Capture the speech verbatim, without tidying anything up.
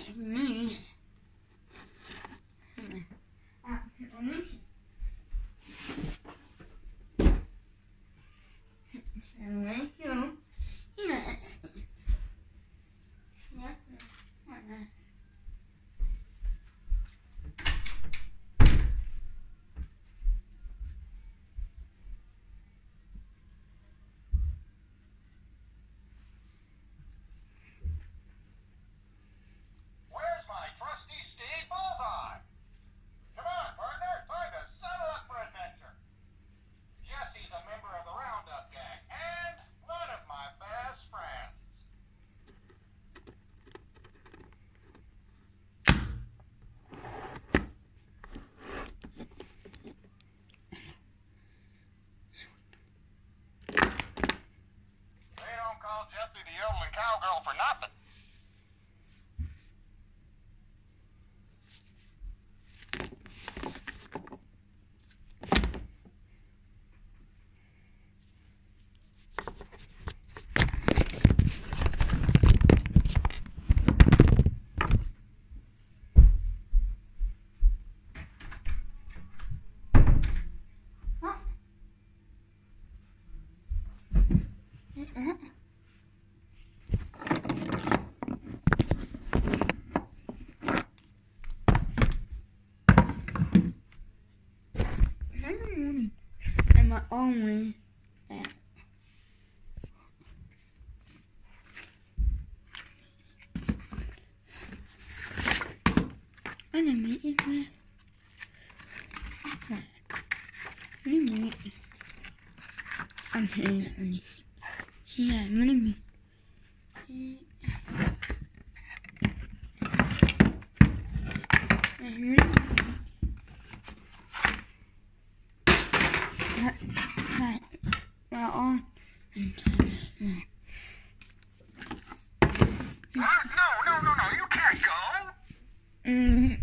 Cowgirl for nothing. And my only app. I'm gonna meet you, man. I'm gonna meet you. I'm saying anything. So yeah, I'm gonna meet you. I'm gonna Hi, my arm and time. What? No, no, no, no, you can't go. Mm-hmm.